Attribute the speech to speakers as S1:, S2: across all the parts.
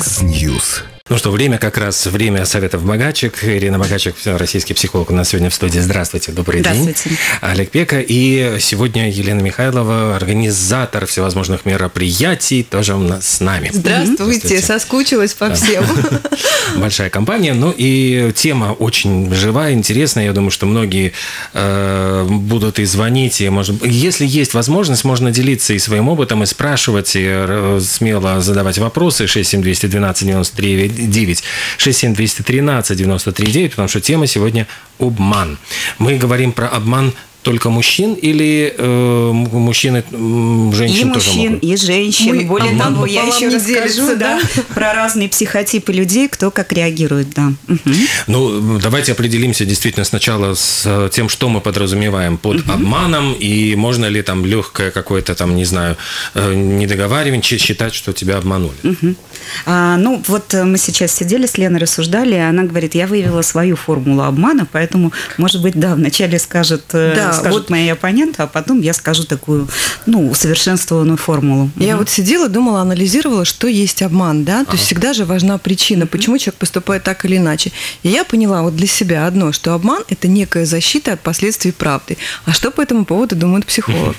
S1: Яндекс.Ньюс.
S2: Ну что, время как раз, время советов Богачек. Ирина Богачек, российский психолог, у нас сегодня в студии. Здравствуйте, добрый день. Олег Пека. И сегодня Елена Михайлова, организатор всевозможных мероприятий, тоже у нас с нами.
S3: Здравствуйте, соскучилась по всем.
S2: Большая компания. Ну и тема очень живая, интересная. Я думаю, что многие будут и звонить. И, может, если есть возможность, можно делиться и своим опытом, и спрашивать, и смело задавать вопросы. 67212-93-9, 67213-93-9, потому что тема сегодня обман. Мы говорим про обман только мужчин или мужчины, женщин тоже могут?
S3: И мужчин, и женщин. Более того, я еще расскажу про разные психотипы людей, кто как реагирует. Да.
S2: Ну, давайте определимся действительно сначала с тем, что мы подразумеваем под обманом, и можно ли там легкое какое-то там, не знаю, недоговаривание считать, что тебя обманули.
S3: Ну, вот мы сейчас сидели с Леной, рассуждали, и она говорит, я выявила свою формулу обмана, поэтому, может быть, да, вначале скажет мои оппоненты, а потом я скажу такую, усовершенствованную формулу.
S4: Я вот сидела, думала, анализировала, что есть обман, да, то есть всегда же важна причина, почему человек поступает так или иначе. И я поняла вот для себя одно, что обман – это некая защита от последствий правды. А что по этому поводу думает психолог?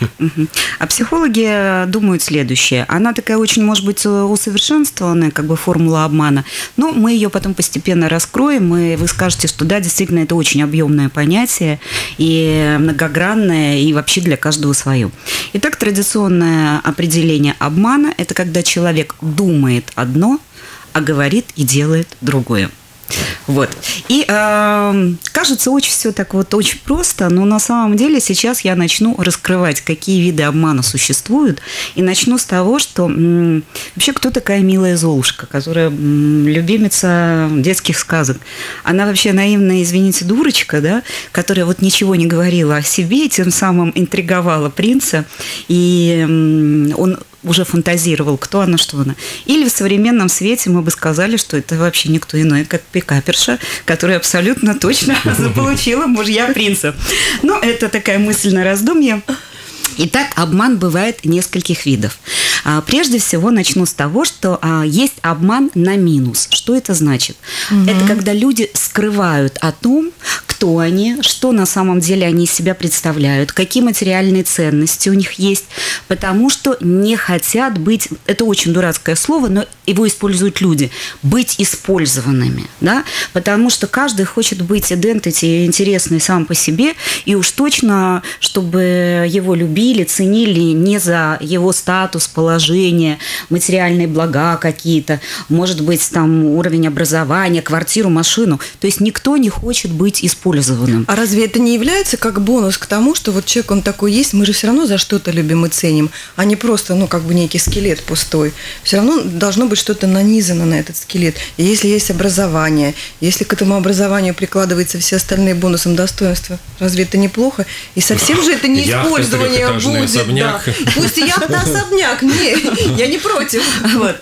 S3: А психологи думают следующее. Она такая очень, может быть, усовершенствованная, как бы формула обмана, но мы ее потом постепенно раскроем, и вы скажете, что да, действительно, это очень объемное понятие и многогранное, и вообще для каждого свое. Итак, традиционное определение обмана – это когда человек думает одно, а говорит и делает другое. Вот. И кажется, очень все так вот очень просто, но на самом деле сейчас я начну раскрывать, какие виды обмана существуют, и начну с того, что вообще кто такая милая Золушка, которая любимица детских сказок. Она вообще наивная, извините, дурочка, да, которая вот ничего не говорила о себе и тем самым интриговала принца, и он уже фантазировал, кто она, что она. Или в современном свете мы бы сказали, что это вообще никто иной, как пикаперша, которая абсолютно точно заполучила мужья принца. Но это такая мысль на раздумье. Итак, обман бывает нескольких видов. Прежде всего, начну с того, что есть обман на минус. Что это значит? Это когда люди скрывают о том, кто они, что на самом деле они из себя представляют, какие материальные ценности у них есть, потому что не хотят быть, это очень дурацкое слово, но его используют люди, быть использованными, да? Потому что каждый хочет быть идентити, интересный сам по себе, и уж точно, чтобы его любили, ценили не за его статус, положение, материальные блага какие-то, может быть, там уровень образования, квартиру, машину. То есть никто не хочет быть использованным.
S4: А разве это не является как бонус к тому, что вот человек, он такой есть, мы же все равно за что-то любим и ценим, а не просто, как бы некий скелет пустой. Все равно должно быть что-то нанизано на этот скелет. И если есть образование, если к этому образованию прикладываются все остальные бонусом достоинства, разве это неплохо? И совсем же это не использование будет.
S2: Особняк.
S4: Да. Пусть и яхта-особняк, я не против.
S3: Вот.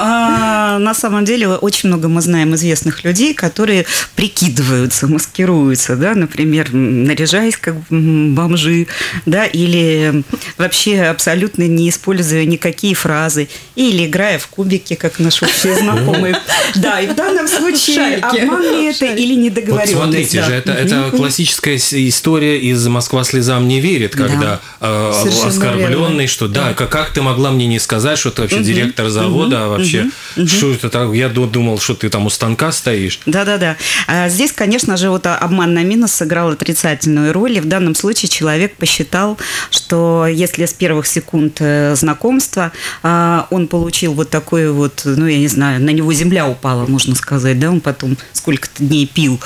S3: На самом деле очень много мы знаем известных людей, которые прикидываются, маскируются, да, например, наряжаясь как бомжи, да, или вообще абсолютно не используя никакие фразы, или играя в кубики, как наши общие знакомые. Да, и в данном случае обман ли это или недоговоренность.
S2: Вот смотрите же, это классическая история из «Москва слезам не верит», когда оскорбленный, что да, как ты могла мне не сказать, что ты вообще директор завода, а вообще, что это так, я думал, что ты там у станка стоишь.
S3: Да. Здесь, конечно же, вот обман на минус сыграл отрицательную роль, и в данном случае человек посчитал, что если с первых секунд знакомства он получил вот такой вот, я не знаю, на него земля упала, можно сказать, да, он потом сколько-то дней пил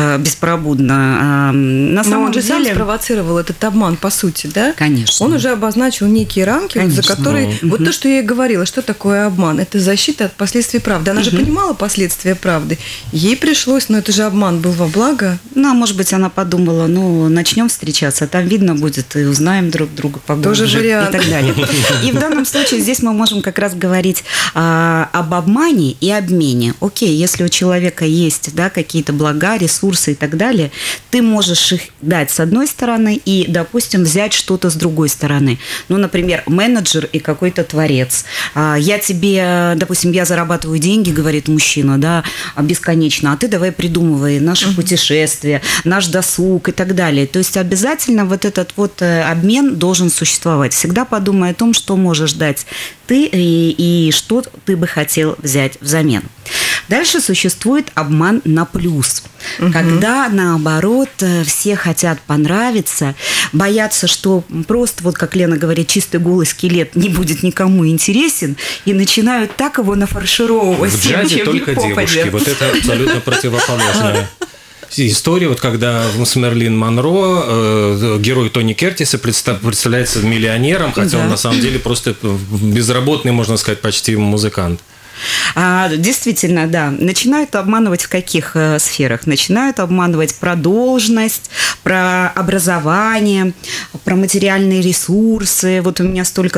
S3: беспробудно. На самом
S4: он же
S3: деле...
S4: сам спровоцировал этот обман, по сути, да?
S3: Конечно.
S4: Он уже обозначил некие рамки, за которые... Вот то, что я и говорила, что такое обман? Это защита от последствий правды. Она же понимала последствия правды. Ей пришлось, но это же обман был во благо.
S3: Ну, а может быть, она подумала, ну, начнем встречаться, там видно будет, и узнаем друг друга поглубже.
S4: Тоже вариант.
S3: И так далее. И в данном случае здесь мы можем как раз говорить об обмане и обмене. Окей, если у человека есть, да, какие-то блага, ресурсы и так далее, ты можешь их дать с одной стороны и, допустим, взять что-то с другой стороны. Ну, например, менеджер и какой-то творец. Я тебе, допустим, я зарабатываю деньги, говорит мужчина, да, бесконечно, а ты давай придумывай наши путешествия, наш досуг и так далее. То есть обязательно вот этот вот обмен должен существовать. Всегда подумай о том, что можешь дать ты и что ты бы хотел взять взамен. Дальше существует обман на плюс. Когда, наоборот, все хотят понравиться, боятся, что просто, вот как Лена говорит, чистый голый скелет не будет никому интересен, и начинают так его нафаршировывать.
S2: В джазе только девушки. Вот это абсолютно противоположное. История, вот когда с Мерлин Монро герой Тони Кертиса представляется миллионером, хотя он на самом деле просто безработный, можно сказать, почти музыкант.
S3: Действительно, да. Начинают обманывать в каких сферах? Начинают обманывать про должность, про образование, про материальные ресурсы. Вот у меня столько.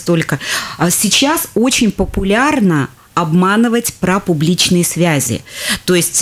S3: Сейчас очень популярно обманывать про публичные связи. То есть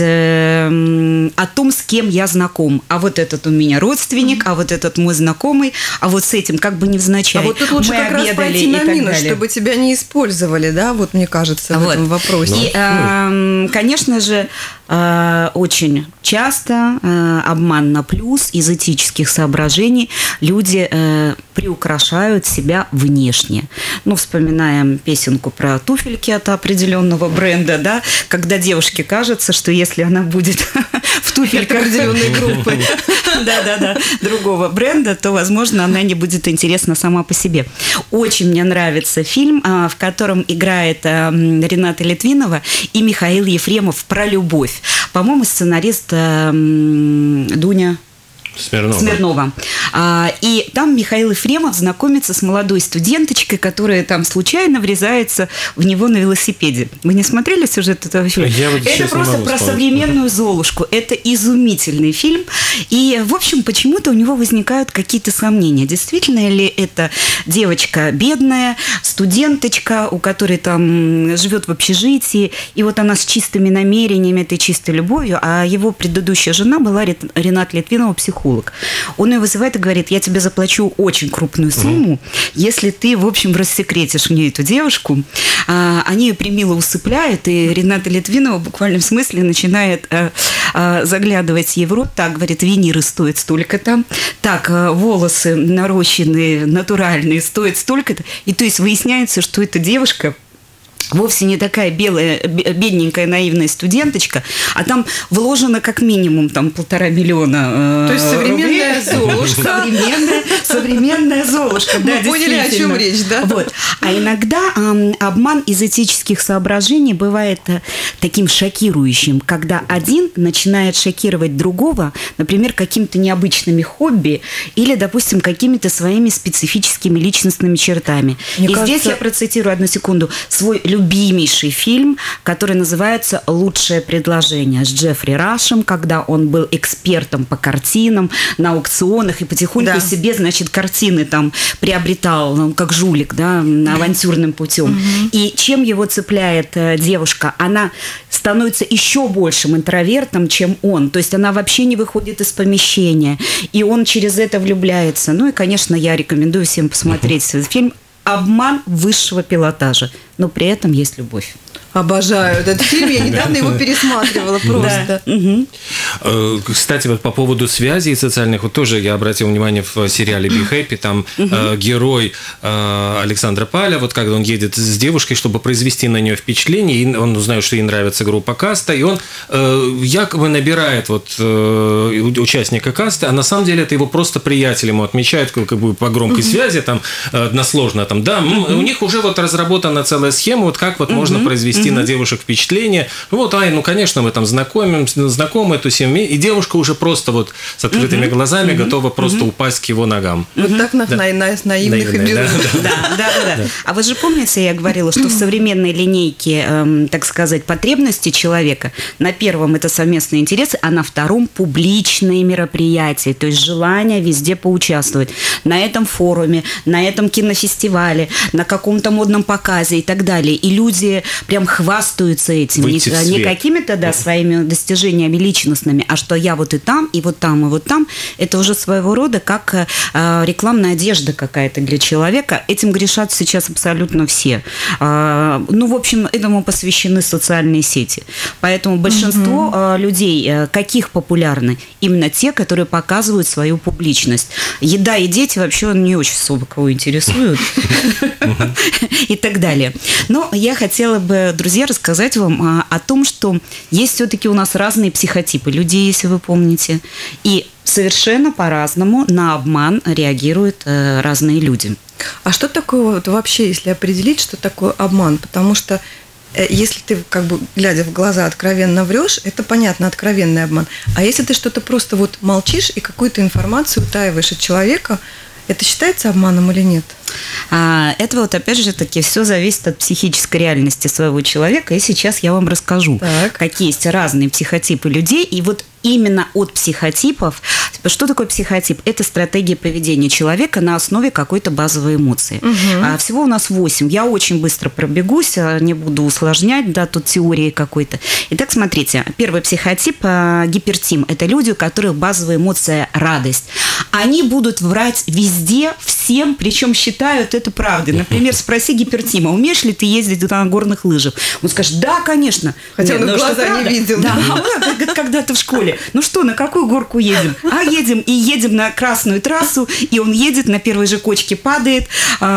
S3: о том, с кем я знаком. А вот этот у меня родственник, а вот этот мой знакомый, а вот с этим как бы невзначай.
S4: А вот тут лучше как раз пойти на минус, чтобы тебя не использовали, да, вот мне кажется, в этом вопросе.
S3: И, конечно же, очень часто обман на плюс из этических соображений люди приукрашают себя внешне. Ну, вспоминаем песенку про туфельки от определенного бренда, да, когда девушке кажется, что если она будет в туфельках определенной группы, да, другого бренда, то, возможно, она не будет интересна сама по себе. Очень мне нравится фильм, в котором играет Рената Литвинова и Михаил Ефремов про любовь. По-моему, сценарист Дуня Смирнова. И там Михаил Ефремов знакомится с молодой студенточкой, которая там случайно врезается в него на велосипеде. Вы не смотрели сюжет этого фильма? Это просто про современную Золушку. Это изумительный фильм. И, в общем, почему-то у него возникают какие-то сомнения. Действительно ли это девочка бедная, студенточка, у которой там живет в общежитии, и вот она с чистыми намерениями, этой чистой любовью, а его предыдущая жена была Рената Литвинова, психолог. Он ее вызывает и говорит: я тебе заплачу очень крупную сумму, если ты, в общем, рассекретишь мне эту девушку. Они ее примило усыпляют, и Рената Литвинова в буквальном смысле начинает заглядывать ей в рот. Так, говорит, виниры стоят столько-то, так, волосы нарощенные, натуральные, стоят столько-то. И то есть выясняется, что эта девушка вовсе не такая белая, бедненькая, наивная студенточка, а там вложено как минимум там 1,5 миллиона.
S4: То есть современная Золушка.
S3: Современная Золушка.
S4: Мы поняли, о чем речь, да?
S3: Вот. А иногда обман из этических соображений бывает таким шокирующим, когда один начинает шокировать другого, например, какими-то необычными хобби или, допустим, какими-то своими специфическими личностными чертами. Мне кажется... здесь я процитирую, одну секунду, свой любимейший фильм, который называется «Лучшее предложение» с Джеффри Рашем, когда он был экспертом по картинам на аукционах и потихоньку себе, значит, картины там приобретал, ну, как жулик, да, авантюрным путем. И чем его цепляет девушка? Она становится еще большим интровертом, чем он. То есть она вообще не выходит из помещения. И он через это влюбляется. Ну и, конечно, я рекомендую всем посмотреть этот фильм. Обман высшего пилотажа, но при этом есть любовь.
S4: Обожаю этот фильм, я недавно его пересматривала просто.
S2: Кстати, вот по поводу связей социальных, вот тоже я обратил внимание в сериале «Be Happy», там герой Александра Паля, вот когда он едет с девушкой, чтобы произвести на нее впечатление, и он узнает, что ей нравится группа «Каста», и он якобы набирает вот участника «Касты», а на самом деле это его просто приятель, ему отмечают как бы по громкой связи, там односложно, там, да, у них уже вот разработана целая рассказывая схему, вот как вот можно произвести на девушек впечатление. Вот, конечно, мы там знакомы, тусим, и девушка уже просто вот с открытыми глазами готова просто упасть к его ногам.
S4: Вот так наивных и безумных.
S3: Да. А вы же помните, я говорила, что в современной линейке, так сказать, потребности человека на первом это совместные интересы, а на втором публичные мероприятия, то есть желание везде поучаствовать. На этом форуме, на этом кинофестивале, на каком-то модном показе и так далее. И люди прям хвастаются этим. Не какими-то, своими достижениями личностными, а что я вот и там, и вот там, и вот там. Это уже своего рода как рекламная одежда какая-то для человека. Этим грешат сейчас абсолютно все. В общем, этому посвящены социальные сети. Поэтому большинство людей, каких популярны? Именно те, которые показывают свою публичность. Еда и дети вообще не очень особо кого интересуют. И так далее. Но я хотела бы, друзья, рассказать вам о том, что есть все-таки у нас разные психотипы людей, если вы помните. И совершенно по-разному на обман реагируют разные люди.
S4: А что такое вообще, если определить, что такое обман? Потому что если ты, глядя в глаза, откровенно врешь, это, понятно, откровенный обман. А если ты что-то просто молчишь и какую-то информацию утаиваешь от человека, это считается обманом или нет?
S3: Это опять же таки все зависит от психической реальности своего человека. И сейчас я вам расскажу, какие есть разные психотипы людей. И именно от психотипов. Что такое психотип? Это стратегия поведения человека на основе какой-то базовой эмоции. Всего у нас 8. Я очень быстро пробегусь, не буду усложнять, тут теории какой-то. Итак, смотрите. Первый психотип гипертим. Это люди, у которых базовая эмоция – радость. Они будут врать везде, всем, причем считают это правдой. Например, спроси гипертима, умеешь ли ты ездить на горных лыжах? Он скажет, да, конечно.
S4: Хотя он глаза не видел.
S3: Да, когда-то в школе. Ну что, на какую горку едем? Едем на красную трассу, и он едет, на первой же кочке падает,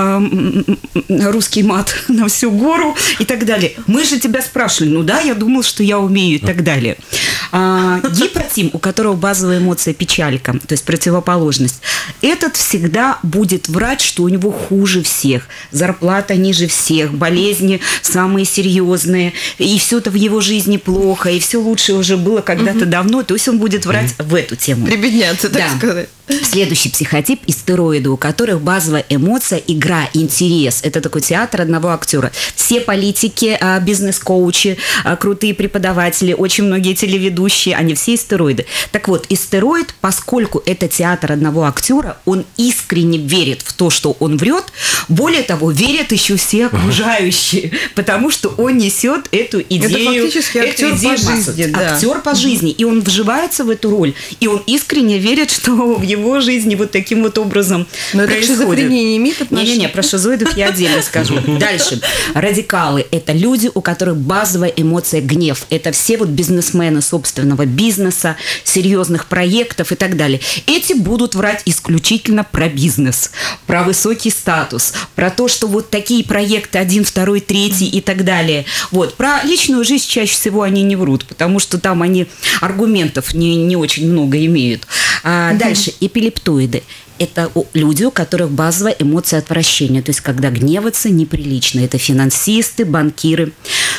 S3: русский мат на всю гору и так далее. Мы же тебя спрашивали, я думал, что я умею и так далее. Гипотим, у которого базовая эмоция печалька, то есть противоположность, этот всегда будет врать, что у него хуже всех, зарплата ниже всех, болезни самые серьезные, и все это в его жизни плохо, и все лучше уже было когда-то давно, то есть он будет врать в эту тему.
S4: Прибедняться, так сказать.
S3: Следующий психотип – истероиды, у которых базовая эмоция – игра, интерес. Это такой театр одного актера. Все политики, бизнес-коучи, крутые преподаватели, очень многие телеведущие, они все истероиды. Так вот, истероид, поскольку это театр одного актера, он искренне верит в то, что он врет. Более того, верят еще все окружающие, потому что он несет эту идею.
S4: Это фактически актер по жизни. Да.
S3: Актер по жизни. И он вживается в эту роль. И он искренне верит, что в его жизни таким образом
S4: но
S3: происходит.
S4: Но это к шизофрении не имеет отношения?
S3: Не-не-не, про шизоидов я отдельно скажу. Дальше. Радикалы – это люди, у которых базовая эмоция гнев. Это все бизнесмены собственного бизнеса, серьезных проектов и так далее. Эти будут врать исключительно про бизнес, про высокий статус, про то, что такие проекты 1, 2, 3 и так далее. Про личную жизнь чаще всего они не врут, потому что там они аргументов не очень много имеют. Дальше. Эпилептоиды. Это люди, у которых базовая эмоция отвращения. То есть, когда гневаться неприлично. Это финансисты, банкиры.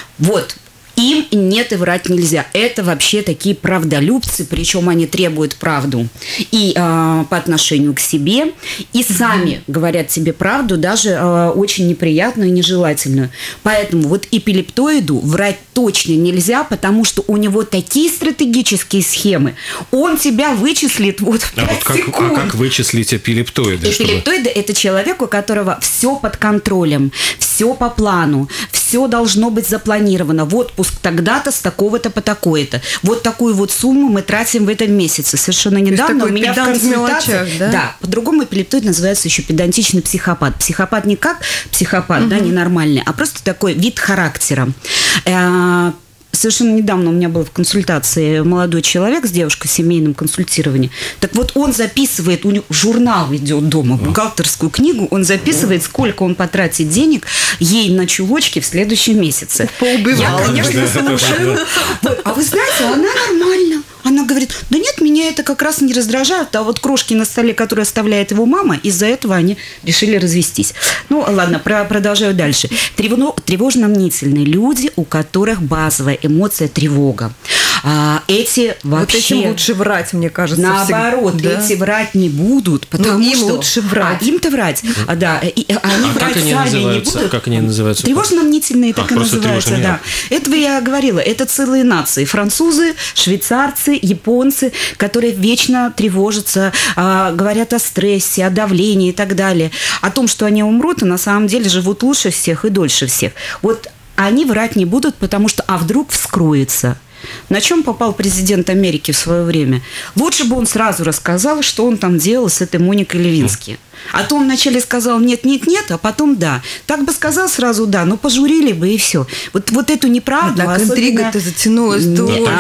S3: Им нет и врать нельзя. Это вообще такие правдолюбцы, причем они требуют правду и по отношению к себе, и сами говорят себе правду, даже очень неприятную и нежелательную. Поэтому эпилептоиду врать точно нельзя, потому что у него такие стратегические схемы. Он тебя вычислит в 5 секунд.
S2: Как вычислить эпилептоиды?
S3: Эпилептоиды – это человек, у которого все под контролем, все по плану, все должно быть запланировано. В отпуск тогда-то, с такого-то по такое-то. Такую сумму мы тратим в этом месяце. Совершенно недавно у меня в консультации... Да, по-другому эпилептоид называется еще педантичный психопат. Психопат не как психопат, ненормальный, а просто такой вид характера. Совершенно недавно у меня был в консультации молодой человек с девушкой в семейном консультировании. Так он записывает, у него журнал идет дома, бухгалтерскую книгу, он записывает, сколько он потратит денег ей на чулочки в следующем месяце.
S4: Поубивала.
S3: Я, конечно, слушаю. А вы знаете, она нормально. Она говорит, да нет, меня это как раз не раздражает, а вот крошки на столе, которые оставляет его мама, из-за этого они решили развестись. Ну, ладно, продолжаю дальше. Тревожно-мнительные люди, у которых базовая эмоция тревога. Эти вообще...
S4: Вот этим лучше врать, мне кажется.
S3: Наоборот,
S4: всегда.
S3: эти врать не будут, потому
S4: им
S3: что...
S4: лучше врать.
S3: Им-то врать, да. И они врать сами не будут.
S2: Как они называются?
S3: Тревожно-мнительные так и называются, да. Этого я говорила. Это целые нации. Французы, швейцарцы, японцы, которые вечно тревожатся, говорят о стрессе, о давлении и так далее. О том, что они умрут, и на самом деле живут лучше всех и дольше всех. Вот они врать не будут, потому что а вдруг вскроется. На чем попал президент Америки в свое время? Лучше бы он сразу рассказал, что он там делал с этой Моникой Левински. А то он вначале сказал нет, а потом да. Так бы сказал сразу да, но пожурили бы и все. Вот эту неправду.
S4: Так интрига-то затянулась дольше.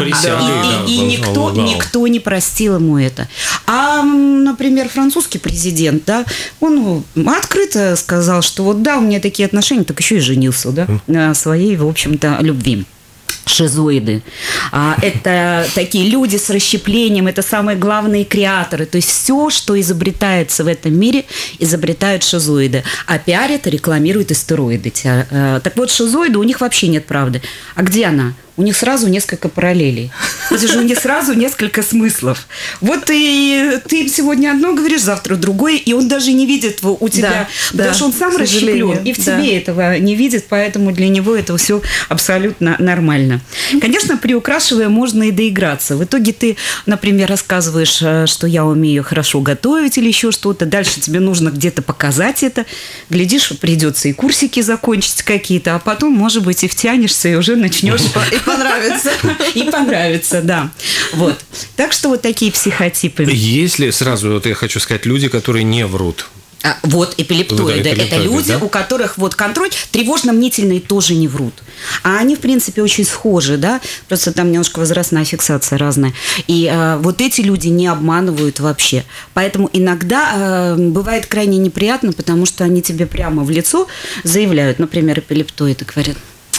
S3: И никто не простил ему это. А, например, французский президент, да, он открыто сказал, что вот да, у меня такие отношения, так еще и женился, да, на своей, в общем-то, любви. Шизоиды. Это такие люди с расщеплением, это самые главные креаторы. То есть все, что изобретается в этом мире, изобретают шизоиды. А пиарят и рекламируют истероиды. Так вот, шизоиды, у них вообще нет правды. А где она? У них сразу несколько параллелей. Это же у них сразу несколько смыслов. Вот и ты сегодня одно говоришь, завтра другое, и он даже не видит у тебя, потому что он сам расщеплен, и в тебе этого не видит, поэтому для него это все абсолютно нормально. Конечно, приукрашивая, можно и доиграться. В итоге ты, например, рассказываешь, что я умею хорошо готовить или еще что-то, дальше тебе нужно где-то показать это, глядишь, придется и курсики закончить какие-то, а потом, может быть, и втянешься, и уже начнешь...
S4: Понравится.
S3: И понравится, да. Вот. Так что вот такие психотипы.
S2: Если сразу, вот я хочу сказать, люди, которые не врут.
S3: Вот эпилептоиды. Это люди, да? У которых вот контроль, тревожно-мнительные тоже не врут. А они, в принципе, очень схожи, да, просто там немножко возрастная фиксация разная. И вот эти люди не обманывают вообще. Поэтому иногда бывает крайне неприятно, потому что они тебе прямо в лицо заявляют, например, эпилептоиды, говорят: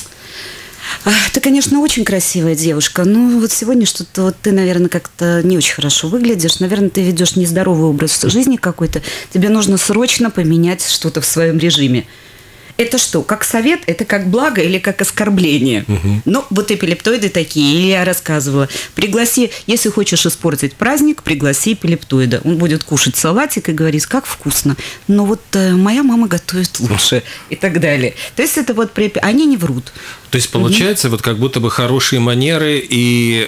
S3: ты, конечно, очень красивая девушка, но вот сегодня что-то вот ты, наверное, как-то не очень хорошо выглядишь. Наверное, ты ведешь нездоровый образ жизни какой-то. Тебе нужно срочно поменять что-то в своем режиме. Это что, как совет, это как благо или как оскорбление? Ну, вот эпилептоиды такие. Или я рассказывала, пригласи, если хочешь испортить праздник, пригласи эпилептоида. Он будет кушать салатик и говорить, как вкусно. Но вот моя мама готовит лучше и так далее. То есть это вот, они не врут.
S2: То есть получается, вот как будто бы хорошие манеры и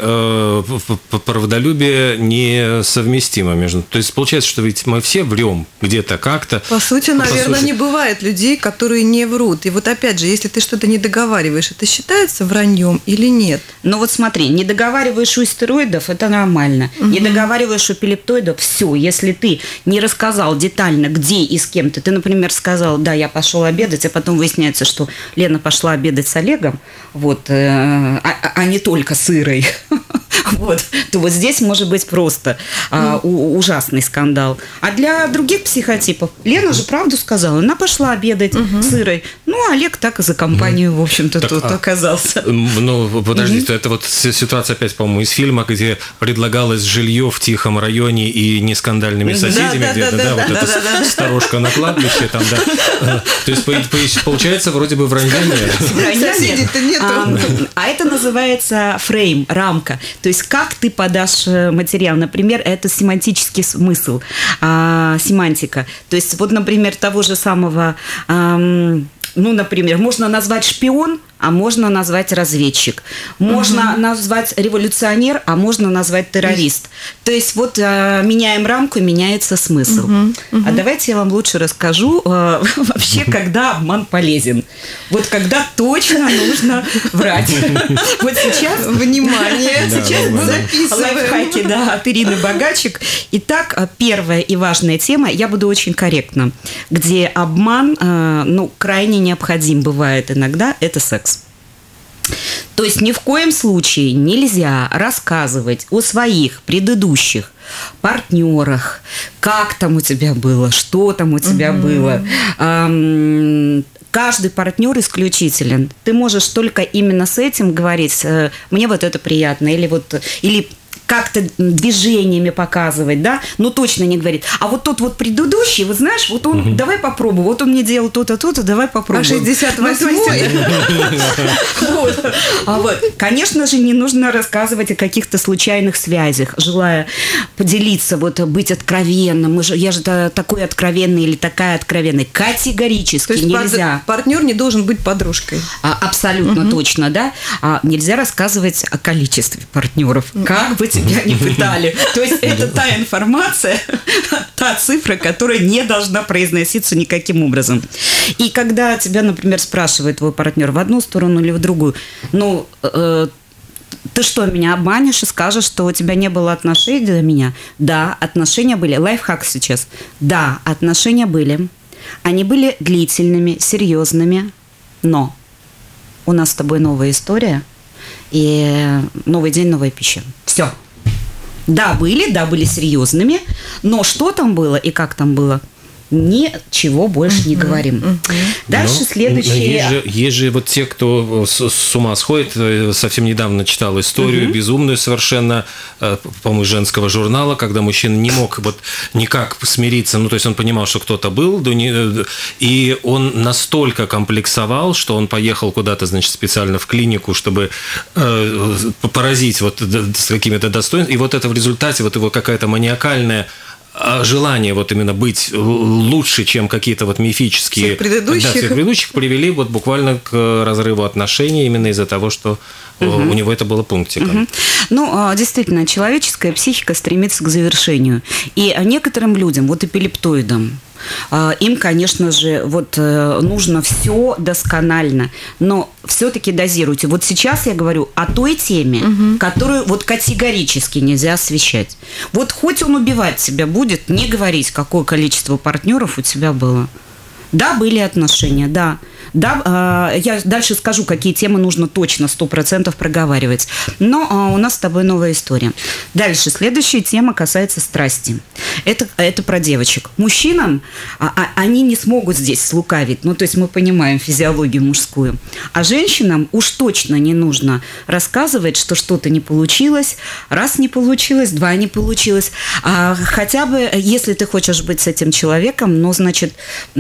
S2: правдолюбие несовместимы между. То есть получается, что ведь мы все врем где-то как-то.
S4: По сути, наверное, не бывает людей, которые не врут. И вот опять же, если ты что-то не договариваешь, это считается враньем или нет?
S3: Ну вот смотри, не договариваешь у стероидов, это нормально. Не договариваешь у эпилептоидов, все. Если ты не рассказал детально, где и с кем ты, например, сказал, да, я пошел обедать, а потом выясняется, что Лена пошла обедать с Олегом, вот, а не только с Ирой, вот, то вот здесь может быть просто ужасный скандал. А для других психотипов Лена же правду сказала, она пошла обедать с Ирой, ну, Олег так и за компанию, в общем-то, тут оказался.
S2: Ну, подождите, это вот ситуация опять, по-моему, из фильма, где предлагалось жилье в тихом районе и не скандальными соседями где-то, да, вот эта сторожка на кладбище там, да. То есть, получается, вроде бы вранья нет.
S4: Соседей-то нету.
S3: А это называется фрейм, рамка. То есть, как ты подашь материал. Например, это семантический смысл, семантика. То есть, вот, например, того же самого... Ну, например, можно назвать шпион, а можно назвать разведчик. Можно назвать революционер, а можно назвать террорист. То есть вот меняем рамку, меняется смысл. А давайте я вам лучше расскажу вообще, когда обман полезен. Вот когда точно нужно врать. Вот сейчас...
S4: Внимание!
S3: Сейчас
S4: записываем.
S3: Лайфхаки, да, от Ирины Богачик. Итак, первая и важная тема, я буду очень корректна, где обман, ну, крайне необходим бывает иногда, это секс. То есть ни в коем случае нельзя рассказывать о своих предыдущих партнерах, как там у тебя было, что там у тебя было. Каждый партнер исключителен. Ты можешь только именно с этим говорить, мне вот это приятно, или вот, или как-то движениями показывать, да, но точно не говорит. А вот тот вот предыдущий, вот знаешь, вот он, давай попробуй, вот он мне делал то-то, то-то, давай попробуем.
S4: А 68-й?
S3: Конечно же, не нужно рассказывать о каких-то случайных связях, желая поделиться, вот быть откровенным. Я же такой откровенный или такая откровенная. Категорически нельзя.
S4: Партнер не должен быть подружкой.
S3: Абсолютно точно, да. Нельзя рассказывать о количестве партнеров. Как бы тебя ни пытали. То есть это та информация, та цифра, которая не должна произноситься никаким образом. И когда тебя, например, спрашивает твой партнер в одну сторону или в другую, ну, ты что, меня обманешь и скажешь, что у тебя не было отношений до меня? Да, отношения были. Лайфхак сейчас. Да, отношения были. Они были длительными, серьезными, но у нас с тобой новая история, и новый день, новая пища. Все. Да, были серьезными, но что там было и как там было, ничего больше не говорим. Дальше следующее.
S2: Есть же вот те, кто с ума сходит. Совсем недавно читал историю безумную совершенно, по-моему, женского журнала, когда мужчина не мог вот никак смириться. Ну, то есть он понимал, что кто-то был, и он настолько комплексовал, что он поехал куда-то, значит, специально в клинику, чтобы поразить вот с какими-то достоинствами. И вот это в результате вот его какая-то маниакальная желание вот именно быть лучше, чем какие-то вот мифические всех предыдущих привели вот буквально к разрыву отношений именно из-за того, что у него это было пунктиком.
S3: Ну, действительно, человеческая психика стремится к завершению. И некоторым людям, вот эпилептоидам, им, конечно же, вот нужно все досконально, но все-таки дозируйте. Вот сейчас я говорю о той теме, которую вот категорически нельзя освещать. Вот хоть он убивать тебя будет, не говорить, какое количество партнеров у тебя было. Да, были отношения, да. Да, я дальше скажу, какие темы нужно точно 100% проговаривать. Но у нас с тобой новая история. Дальше, следующая тема касается страсти. Это про девочек. Мужчинам они не смогут здесь слукавить. Ну, то есть мы понимаем физиологию мужскую. А женщинам уж точно не нужно рассказывать, что что-то не получилось. Раз не получилось, два не получилось. Хотя бы, если ты хочешь быть с этим человеком, ну, значит...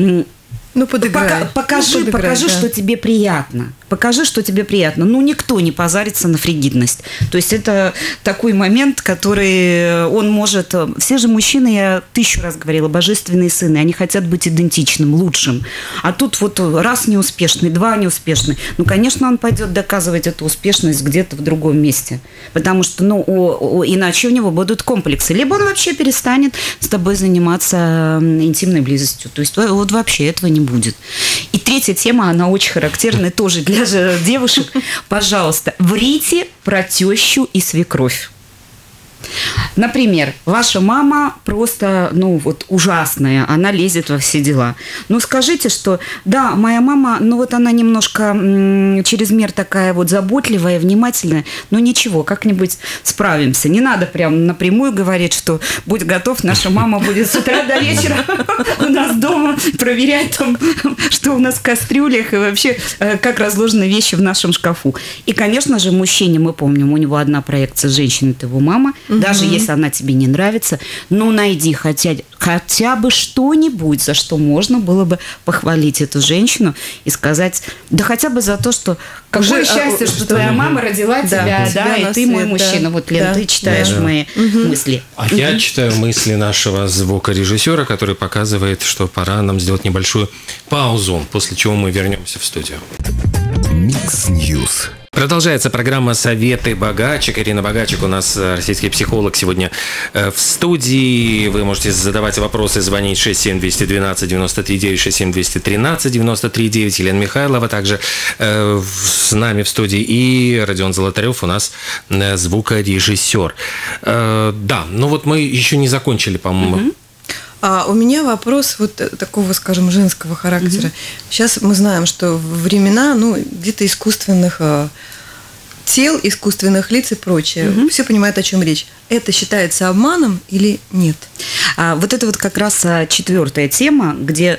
S4: Ну, подыграй.
S3: Покажи, что тебе приятно. Покажи, что тебе приятно. Ну, никто не позарится на фригидность. То есть это такой момент, который он может... Все же мужчины, я 1000 раз говорила, божественные сыны. Они хотят быть идентичным, лучшим. А тут вот раз неуспешный, два неуспешный. Ну, конечно, он пойдет доказывать эту успешность где-то в другом месте. Потому что, иначе у него будут комплексы. Либо он вообще перестанет с тобой заниматься интимной близостью. То есть вот вообще этого не будет. И третья тема, она очень характерная тоже для девушек. Пожалуйста, врите про тещу и свекровь. Например, ваша мама просто, ужасная, она лезет во все дела. Ну, скажите, что, да, моя мама, она немножко чрезмер такая вот заботливая, внимательная, но ничего, как-нибудь справимся. Не надо прям напрямую говорить, что будь готов, наша мама будет с утра до вечера у нас дома проверять, что у нас в кастрюлях и вообще, как разложены вещи в нашем шкафу. И, конечно же, мужчине, мы помним, у него одна проекция женщины, это его мама. Даже если она тебе не нравится, найди хотя бы что-нибудь, за что можно было бы похвалить эту женщину и сказать, да хотя бы за то, что какое счастье, что твоя мама родила тебя, да, и ты мой мужчина. Вот, Лен, ты читаешь мои мысли.
S2: А я читаю мысли нашего звукорежиссера, который показывает, что пора нам сделать небольшую паузу, после чего мы вернемся в студию.
S1: Микс Ньюс.
S2: Продолжается программа «Советы Богачик». Ирина Богачик у нас, российский психолог, сегодня в студии. Вы можете задавать вопросы, звонить 67-212-93-9, 67-213-93-9. Елена Михайлова также с нами в студии. И Родион Золотарев у нас звукорежиссер. Да, мы еще не закончили, по-моему.
S4: У меня вопрос вот такого, скажем, женского характера. Сейчас мы знаем, что времена, где-то искусственных тел, искусственных лиц и прочее. Все понимают, о чем речь. Это считается обманом или нет?
S3: Вот это вот как раз 4-я тема, где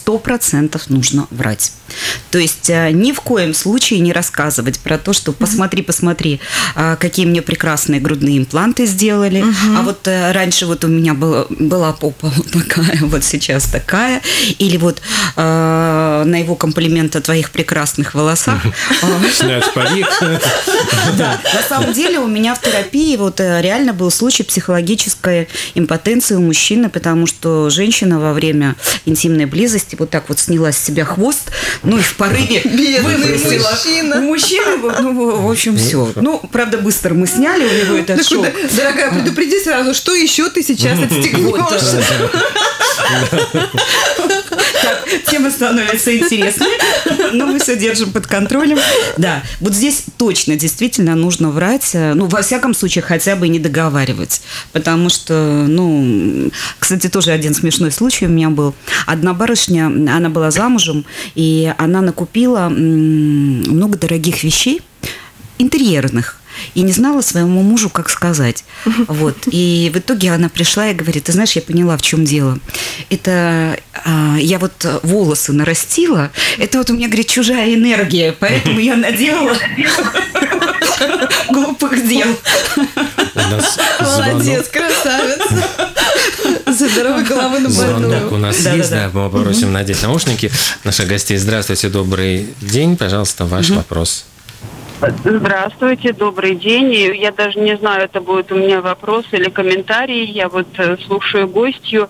S3: 100% нужно врать. То есть ни в коем случае не рассказывать про то, что посмотри, какие мне прекрасные грудные импланты сделали. А вот раньше вот у меня была попа вот такая, вот сейчас такая. Или вот на его комплимент о твоих прекрасных волосах.
S2: Снять парик.
S3: Да. На самом деле у меня в терапии вот реально был случай психологической импотенции у мужчины, потому что женщина во время интимной близости вот так вот сняла с себя хвост, ну и в порыве выбросила. У мужчины, ну, в общем, все. Ну, правда, быстро мы сняли у него этот шок.
S4: Дорогая, предупреди сразу, что еще ты сейчас отстегнешь?
S3: Так, тема становится интересной, но мы все держим под контролем. Да, вот здесь точно, действительно, нужно врать, ну, во всяком случае, хотя бы не договаривать, потому что, ну, кстати, тоже один смешной случай у меня был. Одна барышня, она была замужем, и она накупила много дорогих вещей, интерьерных, и не знала своему мужу, как сказать. Вот. И в итоге она пришла и говорит: ты знаешь, я поняла, в чем дело. Это я вот волосы нарастила, это вот у меня, говорит, чужая энергия, поэтому я наделала глупых дел.
S4: Молодец, красавица. За здоровой головы на
S2: Звонок у нас есть, да, мы попросим надеть наушники. Наших гостей. Здравствуйте, добрый день. Пожалуйста, ваш вопрос.
S5: Здравствуйте, добрый день. Я даже не знаю, это будет у меня вопрос или комментарий. Я вот слушаю гостью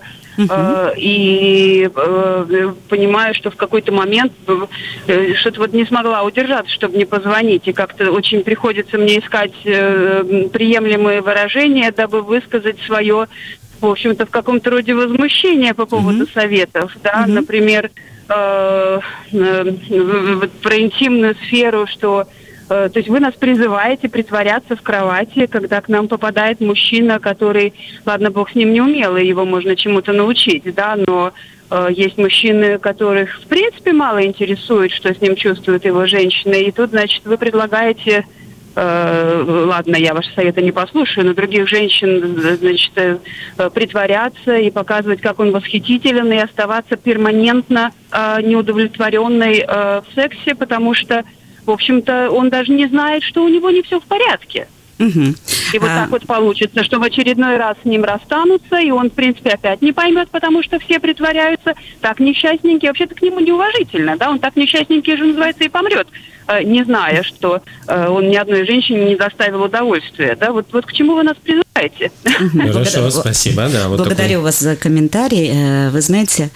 S5: и понимаю, что в какой-то момент что-то вот не смогла удержаться, чтобы не позвонить. И как-то очень приходится мне искать приемлемые выражения, дабы высказать свое, в общем-то, в каком-то роде возмущение по поводу советов. Да? Например, про интимную сферу, что... То есть вы нас призываете притворяться в кровати, когда к нам попадает мужчина, который, ладно, бог с ним не умел, и его можно чему-то научить, да, но есть мужчины, которых, в принципе, мало интересует, что с ним чувствует его женщина, и тут, значит, вы предлагаете, ладно, я ваши советы не послушаю, но других женщин, значит, притворяться и показывать, как он восхитителен, и оставаться перманентно неудовлетворенной в сексе, потому что, в общем-то, он даже не знает, что у него не все в порядке. И вот так вот получится, что в очередной раз с ним расстанутся, и он, в принципе, опять не поймет, потому что все притворяются так несчастненькие. Вообще-то к нему неуважительно, да, он так несчастненький же называется и помрет, не зная, что он ни одной женщине не доставил удовольствия, да, вот к чему вы нас призываете?
S2: Хорошо, спасибо, да. Вот
S3: благодарю вас за комментарий. Вы знаете,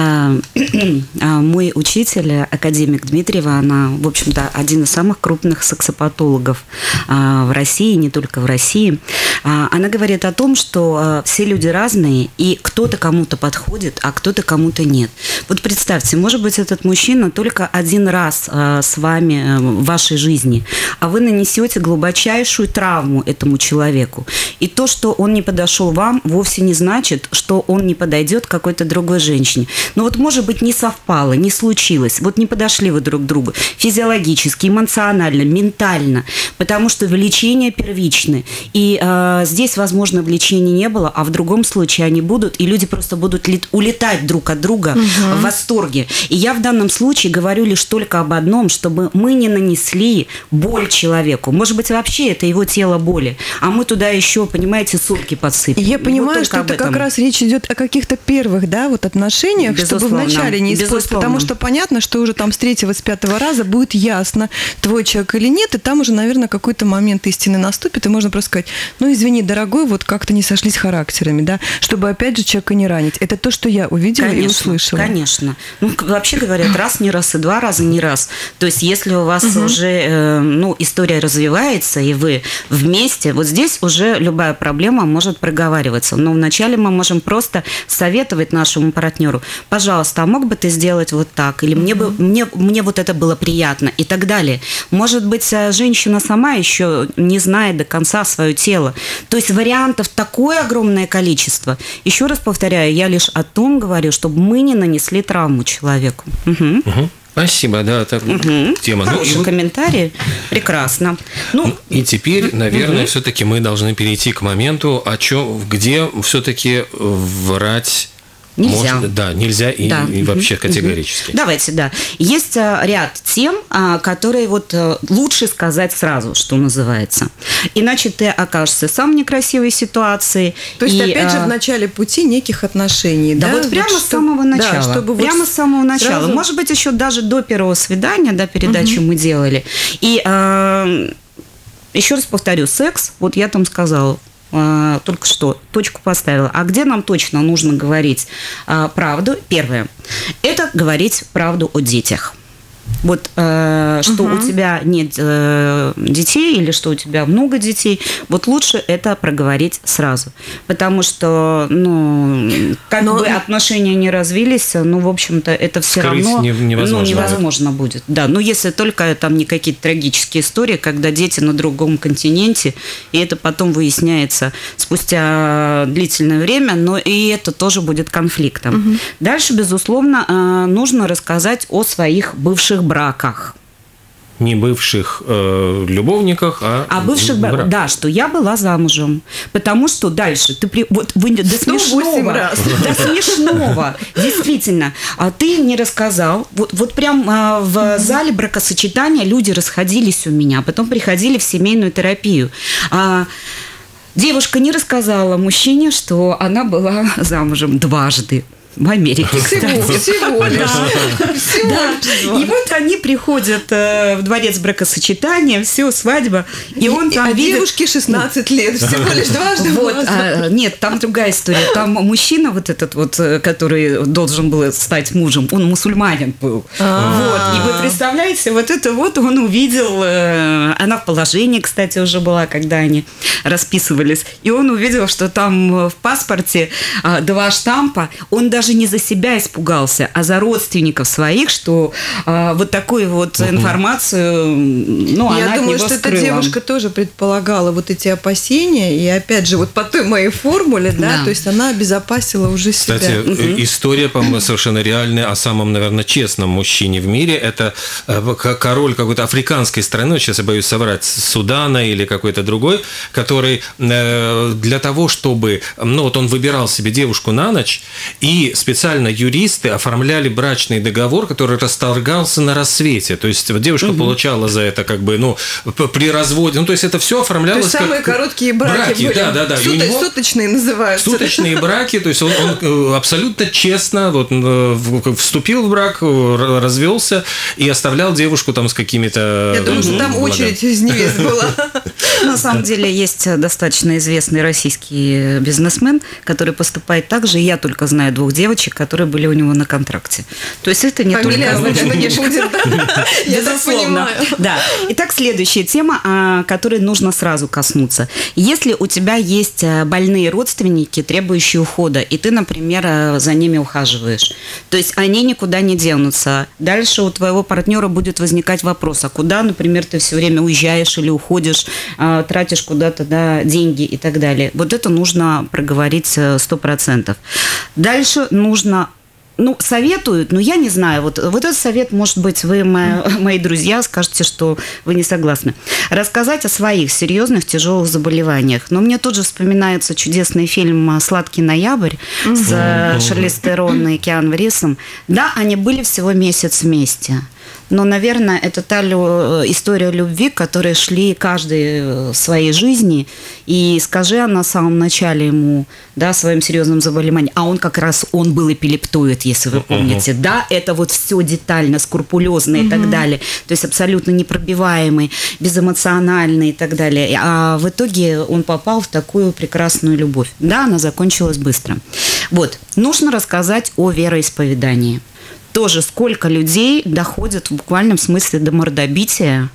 S3: мой учитель, академик Дмитриева, она, в общем-то, один из самых крупных сексопатологов в России, не только в России. Она говорит о том, что все люди разные, и кто-то кому-то подходит, а кто-то кому-то нет. Вот представьте, может быть, этот мужчина только один раз с вами в вашей жизни, а вы нанесете глубочайшую травму этому человеку. И то, что он не подошел вам, вовсе не значит, что он не подойдет к какой-то другой женщине. Но вот, может быть, не совпало, не случилось. Вот не подошли вы друг к другу физиологически, эмоционально, ментально, потому что влечения первичны. И здесь, возможно, влечений не было, а в другом случае они будут, и люди просто будут улетать друг от друга в восторге. И я в данном случае говорю лишь только об одном, чтобы мы не нанесли боль человеку. Может быть, вообще это его тело боли, а мы туда еще, понимаете, солки подсыпем.
S4: Я понимаю, вот что это как раз речь идет о каких-то первых, да, вот отношениях, безусловно, чтобы вначале не использовать, потому что понятно, что уже там с 3-го, с 5-го раза будет ясно, твой человек или нет, и там уже, наверное, какой-то момент истины наступит, и можно просто сказать: ну, извини, дорогой, вот как-то не сошлись характерами, да, чтобы, опять же, человека не ранить. Это то, что я увидела и услышала.
S3: Конечно. Ну, вообще говорят, раз не раз и 2 раза не раз. То есть, если у вас уже, история развивается, и вы вместе, вот здесь уже любая проблема может проговариваться. Но вначале мы можем просто советовать нашему партнеру: пожалуйста, а мог бы ты сделать вот так? Или мне вот это было приятно? И так далее. Может быть, женщина сама еще не знает до конца свое тело. То есть вариантов такое огромное количество. Еще раз повторяю, я лишь о том говорю, чтобы мы не нанесли травму человеку.
S2: Спасибо, да, это тема.
S3: Хороший комментарий, прекрасно.
S2: И теперь, наверное, все-таки мы должны перейти к моменту, где все-таки врать
S3: Нельзя.
S2: Нельзя и вообще категорически.
S3: Давайте, да. Есть ряд тем, которые вот лучше сказать сразу, что называется. Иначе ты окажешься сам в некрасивой ситуации.
S4: То есть, опять же, в начале пути неких отношений.
S3: Да, вот прямо с самого начала.
S4: Да, чтобы
S3: прямо с самого начала.
S4: сразу...
S3: Может быть, еще даже до первого свидания, передачу мы делали. И еще раз повторю, секс, вот я там сказала, только что точку поставила. А где нам точно нужно говорить правду? Первое. Это говорить правду о детях. Вот что у тебя нет детей или что у тебя много детей, вот лучше это проговорить сразу. Потому что, отношения не развились, в общем-то, это все равно невозможно будет. Да, если только там не какие-то трагические истории, когда дети на другом континенте, и это потом выясняется спустя длительное время, но и это тоже будет конфликтом. Дальше, безусловно, нужно рассказать о своих бывших браках.
S2: Не бывших любовниках, а
S3: бывших браках. Да, что я была замужем. Потому что дальше вы до смешного. До смешного. Действительно. А ты не рассказал. Вот прям в зале бракосочетания люди расходились у меня, потом приходили в семейную терапию. Девушка не рассказала мужчине, что она была замужем дважды. В Америке,
S4: всего лишь.
S3: И вот они приходят в дворец бракосочетания, все, свадьба, и он там видит...
S4: девушке 16 лет, всего лишь дважды.
S3: Нет, там другая история. Там мужчина вот этот вот, который должен был стать мужем, он мусульманин был. И вы представляете, вот это вот он увидел, она в положении, кстати, уже была, когда они расписывались, и он увидел, что там в паспорте 2 штампа, он даже не за себя испугался, а за родственников своих, что вот такую вот информацию,
S4: я думаю, что эта девушка тоже предполагала вот эти опасения, и опять же, вот по той моей формуле, то есть она обезопасила уже себя.
S2: Кстати, история, по-моему, совершенно реальная о самом, наверное, честном мужчине в мире. Это король какой-то африканской страны, сейчас я боюсь соврать, Судана или какой-то другой, который для того, чтобы, он выбирал себе девушку на ночь, и специально юристы оформляли брачный договор, который расторгался на рассвете. То есть девушка получала за это при разводе. То есть это все оформлялось.
S4: То есть самые короткие браки были.
S2: Да.
S4: Суточные называются.
S2: Суточные браки. То есть он абсолютно честно вступил в брак, развелся и оставлял девушку там с какими-то...
S4: Я думаю, что там очередь из невест была.
S3: На самом деле есть достаточно известный российский бизнесмен, который поступает так же. Я только знаю 2 девочек, которые были у него на контракте. То есть это не
S4: фамилия
S3: только...
S4: не будет. Я так понимаю.
S3: Да. Итак, следующая тема, которой нужно сразу коснуться. Если у тебя есть больные родственники, требующие ухода, и ты, например, за ними ухаживаешь, то есть они никуда не денутся. Дальше у твоего партнера будет возникать вопрос, а куда, например, ты все время уезжаешь или уходишь, тратишь куда-то деньги и так далее. Вот это нужно проговорить 100%. Дальше нужно, советуют, но я не знаю, вот этот совет, может быть, вы, мои друзья, скажете, что вы не согласны. Рассказать о своих серьезных, тяжелых заболеваниях. Но мне тут же вспоминается чудесный фильм «Сладкий ноябрь» с Шарлиз Терон и Киану Ривзом. Да, они были всего месяц вместе. Но, наверное, это та история любви, к которой шли каждый в своей жизни. И скажи она в самом начале ему, своим серьезным заболеванием, а он как раз, он был эпилептоид, если вы помните. Да, это вот все детально, скрупулезно и так далее. То есть абсолютно непробиваемый, безэмоциональный и так далее. А в итоге он попал в такую прекрасную любовь. Да, она закончилась быстро. Вот, нужно рассказать о вероисповедании. Тоже сколько людей доходят в буквальном смысле до мордобития,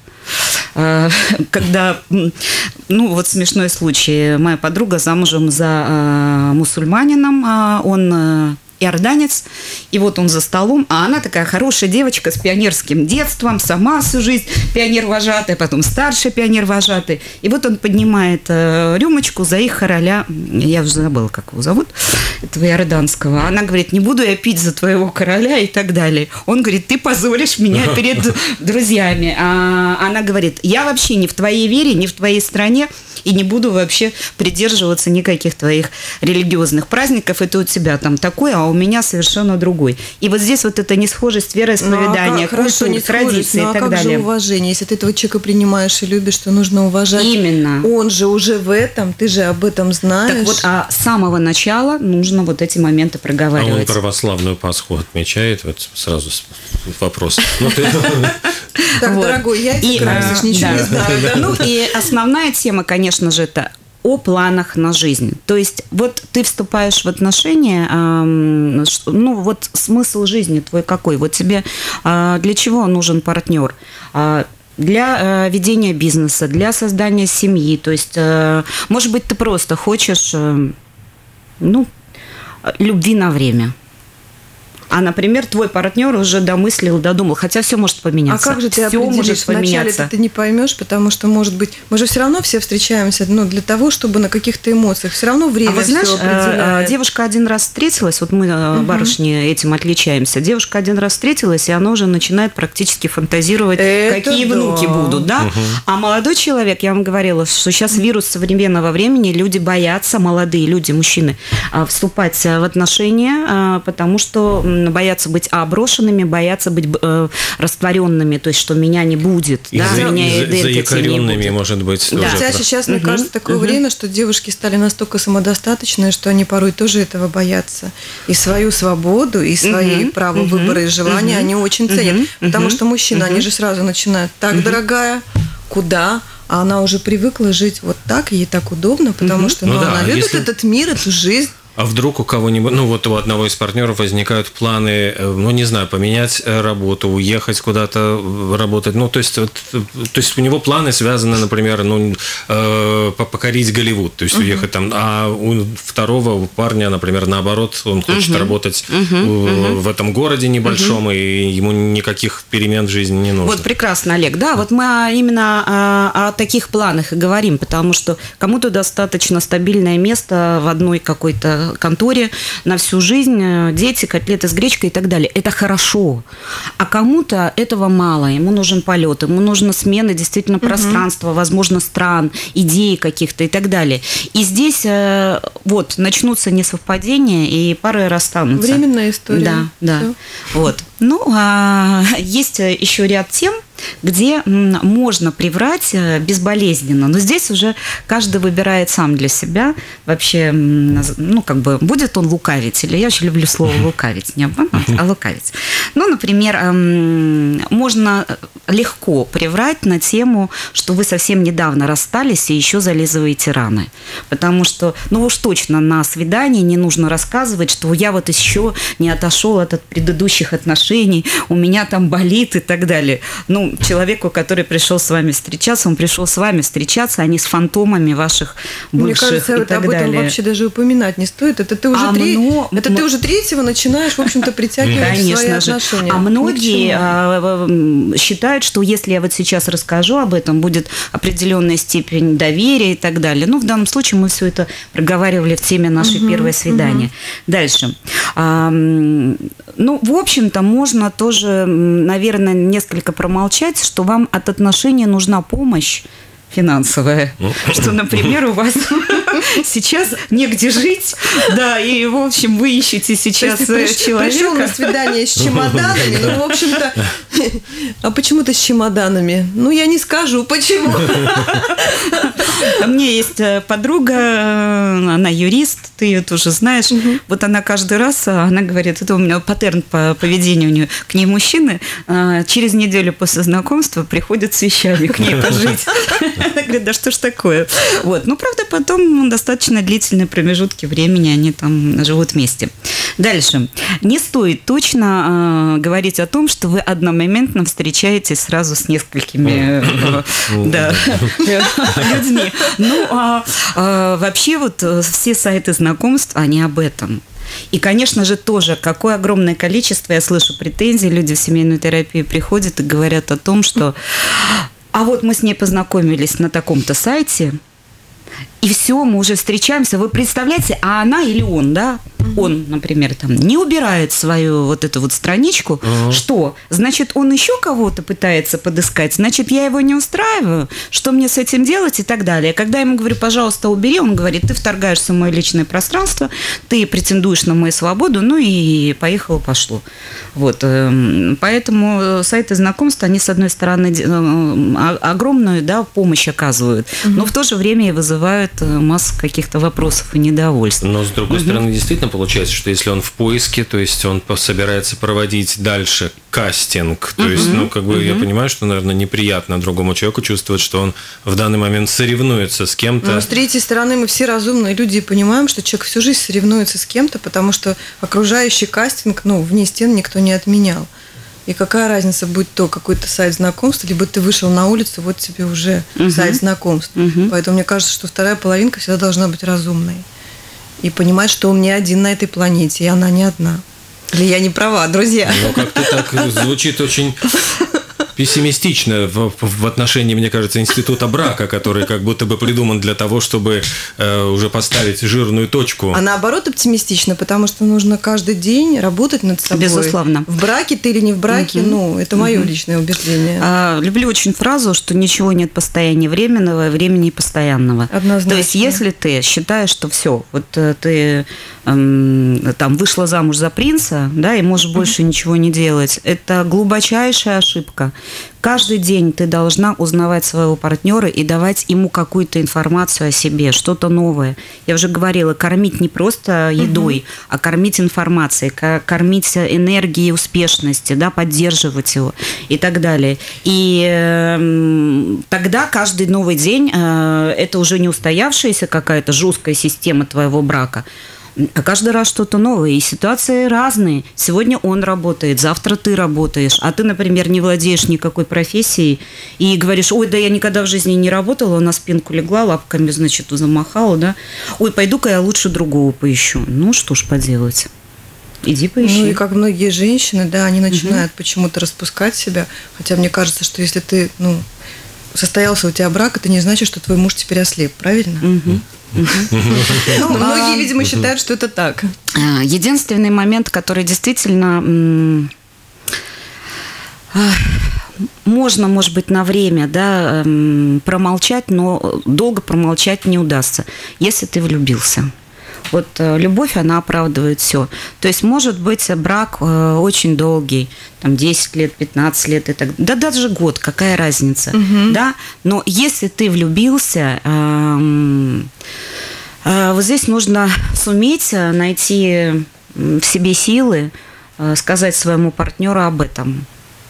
S3: когда, смешной случай, моя подруга замужем за мусульманином, он иорданец, и вот он за столом, а она такая хорошая девочка с пионерским детством, сама всю жизнь пионер-вожатый, потом старший пионер-вожатый, и вот он поднимает рюмочку за их короля, я уже забыла, как его зовут, этого иорданского, она говорит, не буду я пить за твоего короля и так далее. Он говорит, ты позоришь меня перед друзьями. А она говорит, я вообще не в твоей вере, не в твоей стране, и не буду вообще придерживаться никаких твоих религиозных праздников, это у тебя там такое, а у меня совершенно другой. И вот здесь вот эта несхожесть вероисповедания, культур, традиций и так
S4: как
S3: далее.
S4: же уважение? Если ты этого человека принимаешь и любишь, то нужно уважать.
S3: Именно.
S4: Он же уже в этом, ты же об этом знаешь.
S3: Так вот, а с самого начала нужно вот эти моменты
S2: А
S3: проговаривать.
S2: он православную Пасху отмечает? Вот сразу вопрос.
S4: Так,
S3: Вот.
S4: дорогой, яйца красишь, ничего не знаю. Да?
S3: Ну и основная тема, конечно же, это о планах на жизнь. То есть вот ты вступаешь в отношения, ну вот смысл жизни твой какой? Вот тебе для чего нужен партнер? Для ведения бизнеса, для создания семьи. То есть, может быть, ты просто хочешь, ну, любви на время. А, например, твой партнер уже домыслил, додумал, хотя все может поменяться.
S4: А как же ты
S3: Всё может
S4: определишь? Вначале ты не поймешь, потому что, может быть, мы же все равно все встречаемся, ну, для того, чтобы на каких-то эмоциях. Все равно время
S3: вы знаешь,
S4: всё определяет.
S3: девушка один раз встретилась, вот мы, барышни, этим отличаемся. Девушка один раз встретилась, и она уже начинает практически фантазировать,
S4: Это
S3: какие
S4: да.
S3: внуки будут, да? А молодой человек, я вам говорила, что сейчас вирус современного времени, люди боятся, молодые люди, мужчины, вступать в отношения, потому что боятся быть брошенными, боятся быть растворенными, то есть, что меня не будет,
S2: И
S3: да, меня identity не
S2: заякоренными,
S3: будет.
S2: может быть,
S3: Да.
S2: тоже.
S4: Хотя сейчас, мне кажется, такое время, что девушки стали настолько самодостаточные, что они порой тоже этого боятся. И свою свободу, и свои право выбора и желания они очень ценят. Потому что мужчины, они же сразу начинают: так, дорогая, куда? А она уже привыкла жить вот так, ей так удобно, потому что
S2: Ну да,
S4: она любит
S2: если-
S4: этот мир, эту жизнь.
S2: А вдруг у кого-нибудь, ну вот у одного из партнеров возникают планы, ну не знаю, поменять работу, уехать куда-то работать, ну то есть у него планы связаны, например, ну покорить Голливуд, то есть уехать там, а у второго у парня, например, наоборот, он хочет работать в этом городе небольшом, и ему никаких перемен в жизни не нужно.
S3: Вот прекрасно, Олег. Да, вот мы именно о таких планах и говорим, потому что кому-то достаточно стабильное место в одной какой-то конторе на всю жизнь, дети, котлеты с гречкой и так далее. Это хорошо. А кому-то этого мало. Ему нужен полет, ему нужна смена действительно пространства, возможно, стран, идей каких-то и так далее. И здесь вот начнутся несовпадения, и пары расстанутся.
S4: Временная история.
S3: Да, да.
S4: Всё.
S3: Вот. Ну, есть еще ряд тем, где можно приврать безболезненно. Но здесь уже каждый выбирает сам для себя вообще, ну, как бы, будет он лукавить. Или я очень люблю слово лукавить, не обманывать, а лукавить. Ну, например, можно легко приврать на тему, что вы совсем недавно расстались и еще зализываете раны. Потому что, ну, уж точно на свидании не нужно рассказывать, что я вот еще не отошел от предыдущих отношений, у меня там болит и так далее. Ну, человеку, который пришел с вами встречаться, он пришел с вами встречаться, а не с фантомами ваших бывших.
S4: Мне кажется,
S3: и так
S4: об этом
S3: далее.
S4: вообще даже упоминать не стоит. Это ты уже, ты уже третьего начинаешь, в общем-то, притягивать в свои отношения.
S3: А многие считают, что если я вот сейчас расскажу об этом, будет определенная степень доверия и так далее. Ну, в данном случае мы все это проговаривали в теме нашей первое свидания. Дальше. Ну, в общем-то, можно тоже, наверное, несколько промолчать, что вам от отношений нужна помощь финансовая, что, например, у вас сейчас негде жить, да, и, в общем, вы ищете сейчас человека.
S4: Пришел на свидание с чемоданами, ну, в общем-то, а почему ты с чемоданами? Ну, я не скажу, почему.
S3: У меня есть подруга, она юрист, ты ее тоже знаешь, вот она каждый раз, она говорит, это у меня паттерн по поведению у нее, к ней мужчины через неделю после знакомства приходят с вещами к ней пожить. Она говорит, да что ж такое? Вот. Ну, правда, потом достаточно длительные промежутки времени они там живут вместе. Дальше. Не стоит точно говорить о том, что вы одномоментно встречаетесь сразу с несколькими людьми. Ну, вообще вот все сайты знакомств, они об этом. И, конечно же, тоже, какое огромное количество, я слышу претензий, люди в семейную терапию приходят и говорят о том, что а вот мы с ней познакомились на таком-то сайте, И все, мы уже встречаемся. Вы представляете, а она или он, да? Он, например, там не убирает свою вот эту вот страничку. Что? Значит, он еще кого-то пытается подыскать. Значит, я его не устраиваю. Что мне с этим делать и так далее. Когда я ему говорю, пожалуйста, убери, он говорит, ты вторгаешься в мое личное пространство, ты претендуешь на мою свободу, ну и поехало-пошло. Вот. Поэтому сайты знакомств, они, с одной стороны, огромную, да, помощь оказывают, но в то же время и вызывают массу каких-то вопросов и недовольств.
S2: Но, с другой стороны, действительно получается, что если он в поиске, то есть он собирается проводить дальше кастинг, то есть, ну, как бы я понимаю, что, наверное, неприятно другому человеку чувствовать, что он в данный момент соревнуется с кем-то.
S4: Но с третьей стороны, мы все разумные люди и понимаем, что человек всю жизнь соревнуется с кем-то, потому что окружающий кастинг, ну, вне стен никто не отменял. И какая разница, будь то какой-то сайт знакомств, либо ты вышел на улицу, вот тебе уже сайт знакомств. Поэтому мне кажется, что вторая половинка всегда должна быть разумной. И понимать, что он не один на этой планете, и она не одна. Или я не права, друзья?
S2: Ну, как-то так звучит очень пессимистично в отношении, мне кажется, института брака, который как будто бы придуман для того, чтобы уже поставить жирную точку.
S4: А наоборот оптимистично, потому что нужно каждый день работать над собой.
S3: Безусловно.
S4: В браке ты или не в браке, ну, это мое личное убеждение.
S3: Люблю очень фразу, что ничего нет постояния временного, времени постоянного.
S4: Однозначно.
S3: То есть, если ты считаешь, что все, вот ты там вышла замуж за принца, да, и можешь больше ничего не делать, это глубочайшая ошибка. Каждый день ты должна узнавать своего партнера и давать ему какую-то информацию о себе, что-то новое. Я уже говорила, кормить не просто едой, а кормить информацией, кормить энергией успешности, да, поддерживать его и так далее. И тогда каждый новый день это уже не устоявшаяся какая-то жесткая система твоего брака, а каждый раз что-то новое, и ситуации разные. Сегодня он работает, завтра ты работаешь, а ты, например, не владеешь никакой профессией и говоришь, ой, да я никогда в жизни не работала, на спинку легла, лапками, значит, замахала, да, ой, пойду-ка я лучше другого поищу. Ну, что ж поделать. Иди поищи.
S4: Ну и как многие женщины, да, они начинают почему-то распускать себя, хотя мне кажется, что если ты, ну, состоялся у тебя брак, это не значит, что твой муж теперь ослеп, правильно? Многие, видимо, считают, что это так.
S3: Единственный момент, который действительно можно, может быть, на время, да, промолчать, но долго промолчать не удастся, если ты влюбился. Вот любовь, она оправдывает все. То есть, может быть, брак очень долгий, там 10 лет, 15 лет, и так, да даже год, какая разница, да? Но если ты влюбился, вот здесь нужно суметь найти в себе силы, сказать своему партнеру об этом.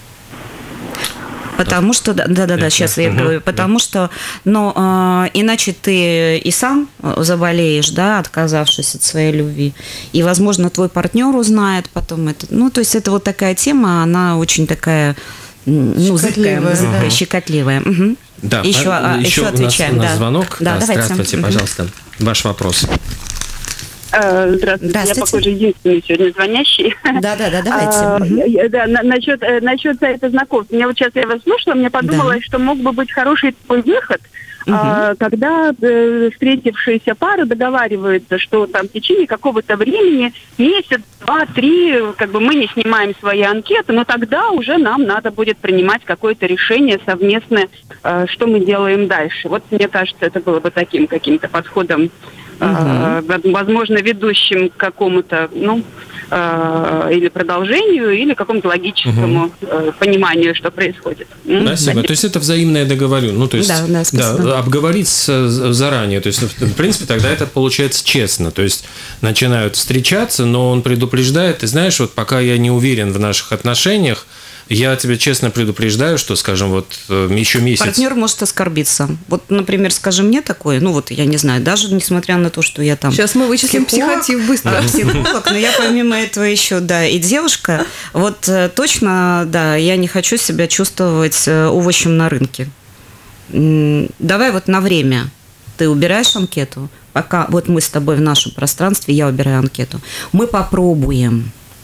S3: Потому что, да, сейчас я говорю, потому что, но иначе ты и сам заболеешь, да, отказавшись от своей любви, и, возможно, твой партнер узнает потом это. Ну, то есть это вот такая тема, она очень такая, ну, зыбкая, щекотливая.
S2: Да,
S3: еще отвечаем.
S2: У нас звонок.
S3: Да,
S2: здравствуйте, пожалуйста, ваш вопрос.
S5: Здравствуйте, я, похоже, единственный сегодня звонящий.
S3: Да, давайте.
S5: Да, насчет сайта знакомств. Мне вот сейчас я вас слушала, мне подумалось, что мог бы быть хороший такой выход, когда встретившиеся пары договариваются, что там в течение какого-то времени, месяц, 2-3, как бы мы не снимаем свои анкеты, но тогда уже нам надо будет принимать какое-то решение совместное, что мы делаем дальше. Вот мне кажется, это было бы таким каким-то подходом, возможно, ведущим к какому-то, ну, или продолжению, или какому-то логическому пониманию, что происходит.
S2: Спасибо. То есть это взаимная договоренность. Ну, то есть обговорить заранее. То есть, в принципе, тогда это получается честно. То есть начинают встречаться, но он предупреждает. Ты знаешь, вот пока я не уверен в наших отношениях, я тебя честно предупреждаю, что, скажем, вот еще месяц...
S3: Партнер может оскорбиться. Вот, например, скажи мне такое, ну вот я не знаю, даже несмотря на то, что я там...
S4: Сейчас мы вычислим психотип быстро.
S3: Психолог, но я помимо этого еще, да, и девушка. Вот точно, да, я не хочу себя чувствовать овощем на рынке. Давай вот на время ты убираешь анкету, пока вот мы с тобой в нашем пространстве, я убираю анкету. Мы попробуем.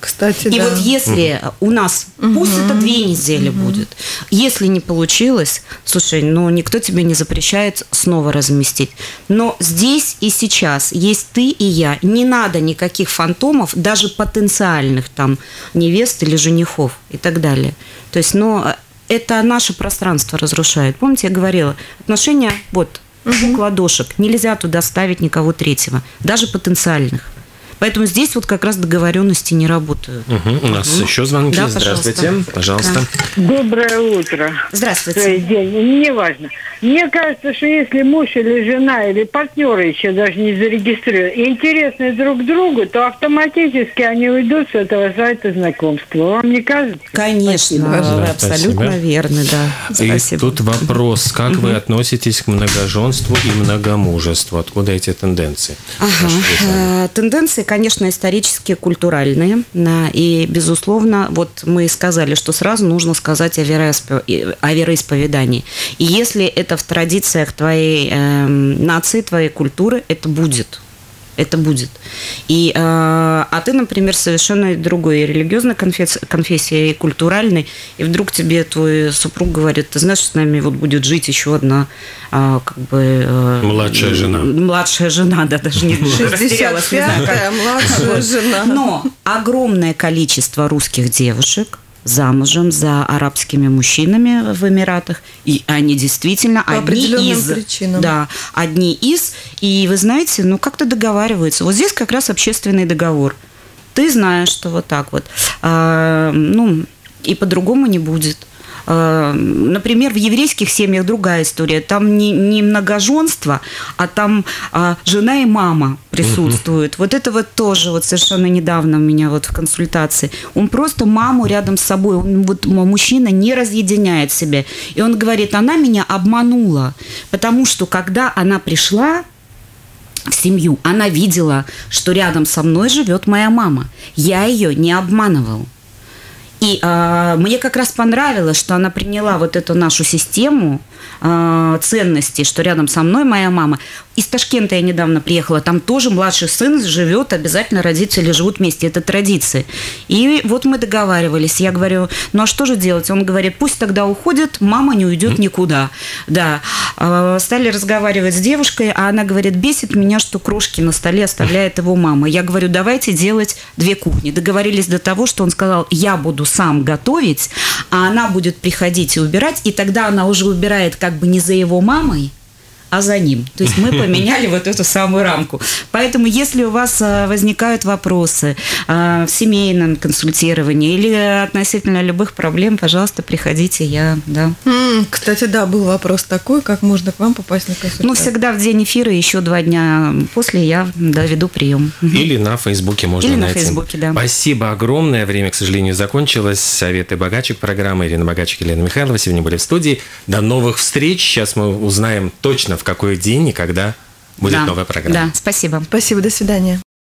S4: Кстати,
S3: И
S4: да.
S3: вот если у нас, пусть это 2 недели будет, если не получилось, слушай, ну никто тебе не запрещает снова разместить. Но здесь и сейчас есть ты и я. Не надо никаких фантомов, даже потенциальных там невест или женихов и так далее. То есть, это наше пространство разрушает. Помните, я говорила, отношения, вот, двух ладошек, нельзя туда ставить никого третьего, даже потенциальных. Поэтому здесь вот как раз договоренности не работают.
S2: У нас еще звонки.
S3: Да,
S2: Здравствуйте. Пожалуйста.
S6: Доброе утро.
S3: Здравствуйте.
S6: День. Неважно. Мне кажется, что если муж или жена, или партнеры еще даже не зарегистрированы, интересны друг другу, то автоматически они уйдут с этого сайта знакомства. Вам не кажется?
S3: Конечно,
S2: Спасибо.
S3: вы абсолютно
S2: Спасибо.
S3: верны, да.
S2: И
S3: Спасибо.
S2: тут вопрос, как вы относитесь к многоженству и многомужеству? Откуда эти тенденции?
S3: Тенденции, конечно, исторические, культуральные. Да, и, безусловно, вот мы сказали, что сразу нужно сказать о вероисповедании. И если это в традициях твоей нации, твоей культуры, это будет. Это будет. А ты, например, совершенно другой религиозной конфессии и культуральной, и вдруг тебе твой супруг говорит, ты знаешь, с нами вот будет жить еще одна
S2: младшая жена.
S3: Младшая жена, да, даже не
S4: 65-я младшая жена.
S3: Но огромное количество русских девушек замужем за арабскими мужчинами в Эмиратах, и они действительно
S4: по
S3: одни
S4: определенным
S3: из.
S4: причинам.
S3: Да, одни из. И вы знаете, как-то договариваются. Вот здесь как раз общественный договор. Ты знаешь, что вот так вот. И по-другому не будет. Например, в еврейских семьях другая история. Там не многоженство, а там жена и мама присутствуют. Вот это вот тоже вот совершенно недавно у меня вот в консультации. Он просто маму рядом с собой, мужчина не разъединяет себя. И он говорит, она меня обманула, потому что когда она пришла в семью, она видела, что рядом со мной живет моя мама. Я ее не обманывал. И мне как раз понравилось, что она приняла вот эту нашу систему ценностей, что рядом со мной моя мама. Из Ташкента я недавно приехала, там тоже младший сын живет, обязательно родители живут вместе, это традиции. И вот мы договаривались, я говорю, а что же делать? Он говорит, пусть тогда уходит, мама не уйдет никуда. Да. Стали разговаривать с девушкой, а она говорит, бесит меня, что крошки на столе оставляет его мама. Я говорю, давайте делать 2 кухни. Договорились до того, что он сказал, я буду сам готовить, а она будет приходить и убирать, и тогда она уже убирает как бы не за его мамой, а за ним. То есть мы поменяли вот эту самую рамку. Поэтому, если у вас возникают вопросы в семейном консультировании или относительно любых проблем, пожалуйста, приходите,
S4: Кстати, да, был вопрос такой, как можно к вам попасть на консультацию?
S3: всегда в день эфира, еще 2 дня после я веду прием.
S2: Или на Фейсбуке можно
S3: Или на
S2: найти.
S3: Фейсбуке, да.
S2: Спасибо огромное. Время, к сожалению, закончилось. Советы Богачик, программа Ирина Богачик, Елена Михайлова сегодня были в студии. До новых встреч. Сейчас мы узнаем точно, в какой день и когда будет новая программа.
S3: Да, спасибо.
S4: Спасибо, до свидания.